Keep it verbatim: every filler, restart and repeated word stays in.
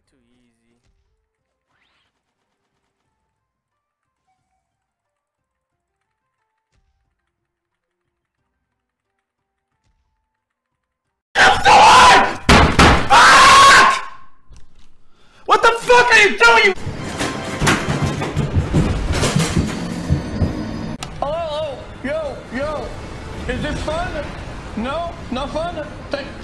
too easy. What the fuck are you doing? Hello, hello, yo, yo. Is this fun? No, not fun? Thank